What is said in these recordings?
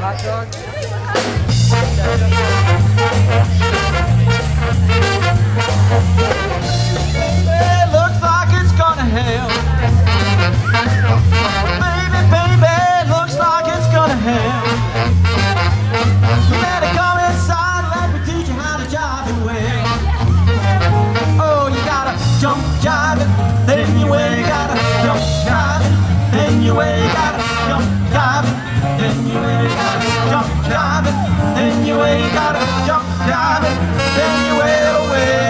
hot dog. It looks like it's gonna hail. Baby, baby, looks like it's gonna hail. You better come inside, let me teach you how to jive it well. Oh, you gotta jump, jive it, then you way gotta jump, jive it, then you way gotta jump, jive it, then you way gotta jump, jive it, then you way gotta jump, jive it, then you way away.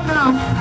No.